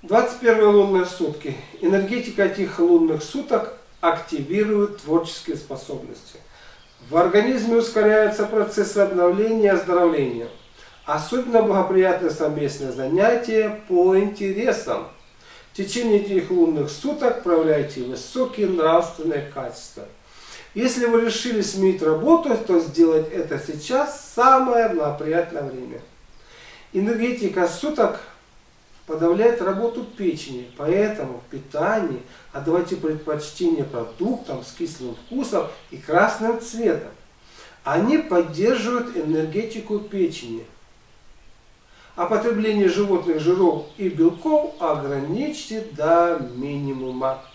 21 лунные сутки. Энергетика этих лунных суток активирует творческие способности. В организме ускоряются процессы обновления и оздоровления. Особенно благоприятны совместные занятия по интересам. В течение этих лунных суток проявляйте высокие нравственные качества. Если вы решили сменить работу, то сделать это сейчас самое благоприятное время. Энергетика суток подавляет работу печени, поэтому в питании отдавайте предпочтение продуктам с кислым вкусом и красным цветом. Они поддерживают энергетику печени. А потребление животных жиров и белков ограничьте до минимума.